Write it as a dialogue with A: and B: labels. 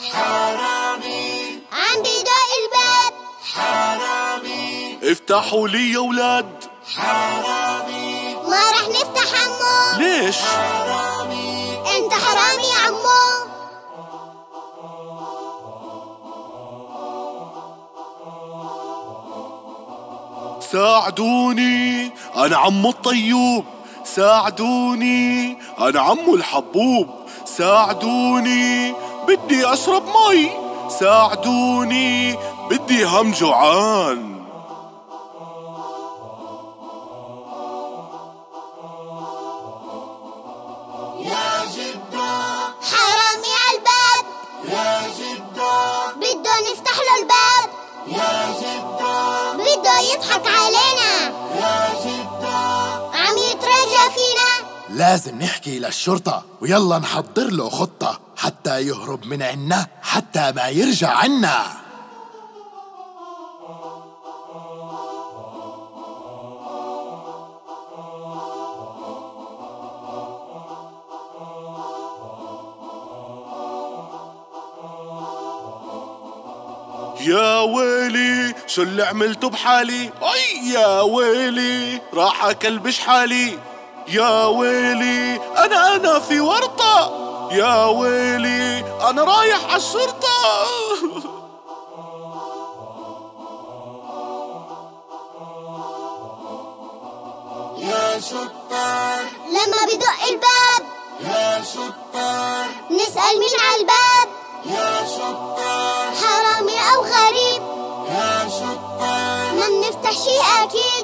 A: حرامي عم بدق الباب. حرامي
B: افتحوا لي يا ولاد.
A: حرامي ما رح نفتح عمو.
B: ليش؟
A: حرامي انت حرامي يا عمو.
B: ساعدوني أنا عمو الطيوب، ساعدوني أنا عمو الحبوب، ساعدوني بدي أشرب مي، ساعدوني بدي هم جوعان.
A: يا جدو حرامي عالباب. يا جدو بده نفتح له الباب. يا جدو بده يضحك علينا. يا جدو عم يتراجع فينا.
C: لازم نحكي للشرطة ويلا نحضر له خطة حتى يهرب من عنا، حتى ما يرجع عنا.
B: يا ويلي شو اللي عملته بحالي، اي يا ويلي راح اكلبش حالي. يا ويلي انا في ورطة، يا ويلي انا رايح عالشرطة.
A: يا شطار لما بدق الباب. يا شطار نسأل مين عالباب. يا شطار حرامي أو غريب. يا شطار ما بنفتح شي أكيد.